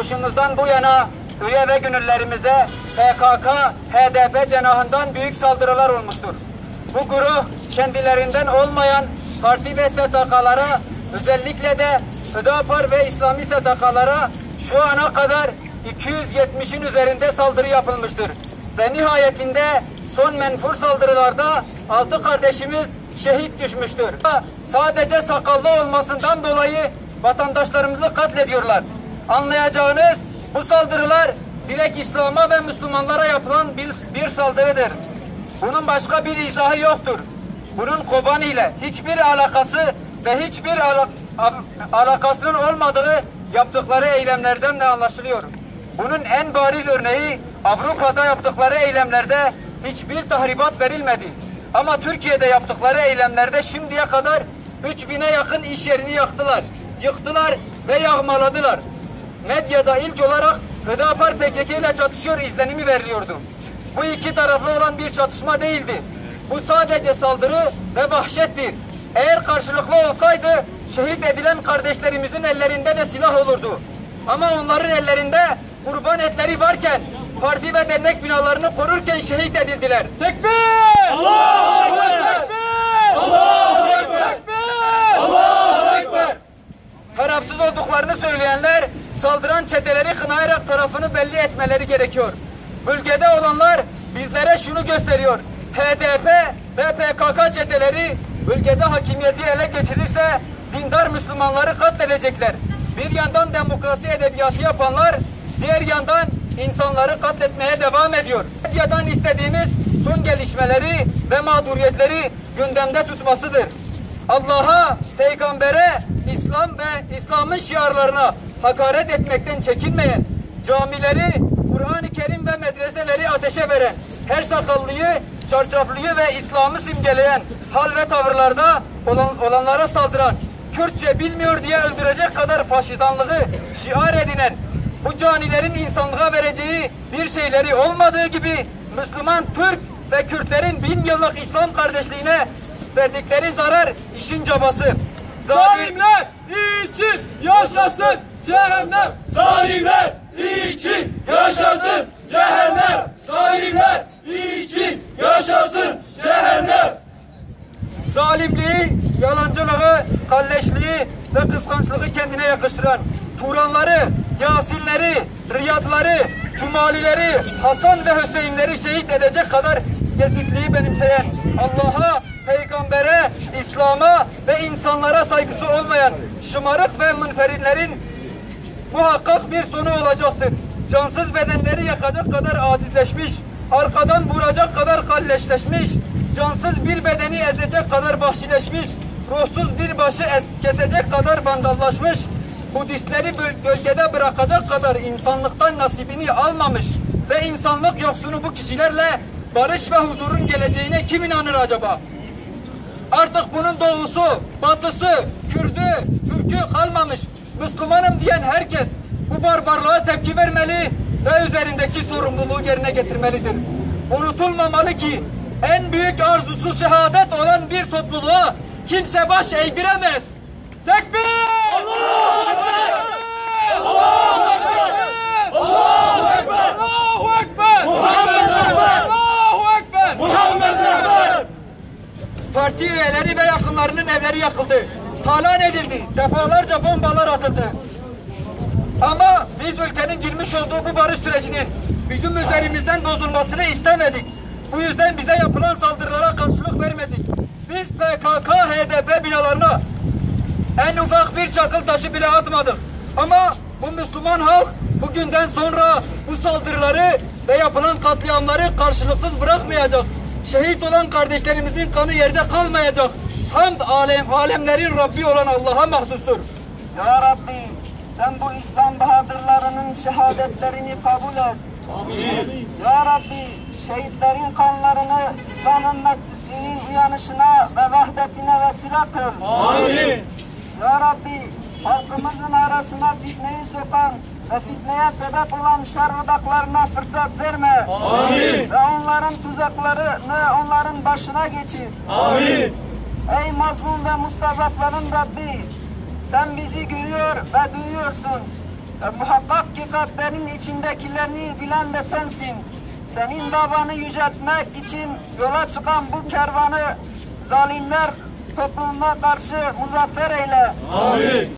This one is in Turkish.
kuruluşumuzdan bu yana üye ve gönüllerimize PKK, HDP cenahından büyük saldırılar olmuştur. Bu güruh kendilerinden olmayan parti ve STK'lara, özellikle de Hüdapar ve İslami STK'lara şu ana kadar 270'in üzerinde saldırı yapılmıştır. Ve nihayetinde son menfur saldırılarda 6 kardeşimiz şehit düşmüştür. Sadece sakallı olmasından dolayı vatandaşlarımızı katlediyorlar. Anlayacağınız bu saldırılar direkt İslam'a ve Müslümanlara yapılan bir saldırıdır. Bunun başka bir izahı yoktur. Bunun Kobani ile hiçbir alakası ve hiçbir alakasının olmadığı yaptıkları eylemlerden de anlaşılıyor. Bunun en bariz örneği Avrupa'da yaptıkları eylemlerde hiçbir tahribat verilmedi. Ama Türkiye'de yaptıkları eylemlerde şimdiye kadar 3000'e yakın iş yerini yaktılar, yıktılar ve yağmaladılar. Medyada ilk olarak Hüdapar PKK ile çatışıyor izlenimi veriliyordu. Bu iki taraflı olan bir çatışma değildi. Bu sadece saldırı ve vahşettir. Eğer karşılıklı olsaydı şehit edilen kardeşlerimizin ellerinde de silah olurdu. Ama onların ellerinde kurban etleri varken, parti ve dernek binalarını korurken şehit edildiler. Tekbir! Allahu Ekber! Tekbir! Allahu Ekber! Tekbir! Allahu Ekber! Tarafsız olduklarını söyleyenler saldıran çeteleri kınayarak tarafını belli etmeleri gerekiyor. Bölgede olanlar bizlere şunu gösteriyor. HDP ve PKK çeteleri bölgede hakimiyeti ele geçirirse dindar Müslümanları katledecekler. Bir yandan demokrasi edebiyatı yapanlar, diğer yandan insanları katletmeye devam ediyor. Medyadan istediğimiz son gelişmeleri ve mağduriyetleri gündemde tutmasıdır. Allah'a, peygambere, İslam ve İslam'ın şiarlarına hakaret etmekten çekinmeyen, camileri, Kur'an-ı Kerim ve medreseleri ateşe veren, her sakallıyı, çarşaflıyı ve İslam'ı simgeleyen hal ve tavırlarda olanlara saldıran, Kürtçe bilmiyor diye öldürecek kadar faşizanlığı şiar edinen, bu canilerin insanlığa vereceği bir şeyleri olmadığı gibi Müslüman Türk ve Kürtlerin 1000 yıllık İslam kardeşliğine verdikleri zarar işin cabası. Zalimler için yaşasın cehennem! Zalimler için yaşasın cehennem! Zalimler için yaşasın cehennem! Zalimliği, yalancılığı, kalleşliği ve kıskançlığı kendine yakıştıran, Turanları, Yasinleri, Riyadları, Cumalileri, Hasan ve Hüseyinleri şehit edecek kadar gezitliği benimseyen, Allah'a, peygambere, İslam'a ve insanlara saygısı olmayan şımarık ve münferitlerin muhakkak bir sonu olacaktır. Cansız bedenleri yakacak kadar azizleşmiş, arkadan vuracak kadar kalleşleşmiş, cansız bir bedeni ezecek kadar vahşileşmiş, ruhsuz bir başı kesecek kadar vandallaşmış, Budistleri bölgede bırakacak kadar insanlıktan nasibini almamış ve insanlık yoksunu bu kişilerle barış ve huzurun geleceğine kim inanır acaba? Artık bunun doğusu, batısı, Kürdü, Türk'ü kalmamış. Müslümanım diyen herkes bu barbarlığa tepki vermeli ve üzerindeki sorumluluğu yerine getirmelidir. Unutulmamalı ki en büyük arzusu şehadet olan bir topluluğa kimse baş eğdiremez. Tekbir! Allahu Ekber! Allahu Ekber! Allahu Ekber! Allahu Ekber! Muhammed Rehber! Allahu Ekber! Muhammed Rehber! Parti üyeleri ve yakınlarının evleri yakıldı. Talan edildi. Defalarca bombalar atıldı. Ama biz ülkenin girmiş olduğu bu barış sürecinin bizim üzerimizden bozulmasını istemedik. Bu yüzden bize yapılan saldırılara karşılık vermedik. Biz PKK, HDP binalarına en ufak bir çakıl taşı bile atmadık. Ama bu Müslüman halk bugünden sonra bu saldırıları ve yapılan katliamları karşılıksız bırakmayacak. Şehit olan kardeşlerimizin kanı yerde kalmayacak. Hamd alemlerin Rabbi olan Allah'a mahsustur. Ya Rabbi, sen bu İslam bahadırlarının şehadetlerini kabul et. Amin. Ya Rabbi, şehitlerin kanlarını İslam ümmetinin uyanışına ve vahdetine vesile kıl. Amin. Ya Rabbi, halkımızın arasına fitneyi sokan ve fitneye sebep olan şer odaklarına fırsat verme. Amin. Ve onların tuzaklarını onların başına geçir. Amin. Ey mazlum ve mustazafların Rabbi, sen bizi görüyor ve duyuyorsun. Muhakkak ki kalplerin içindekilerini bilen de sensin. Senin davanı yüceltmek için yola çıkan bu kervanı zalimler toplumuna karşı muzaffer eyle. Amin.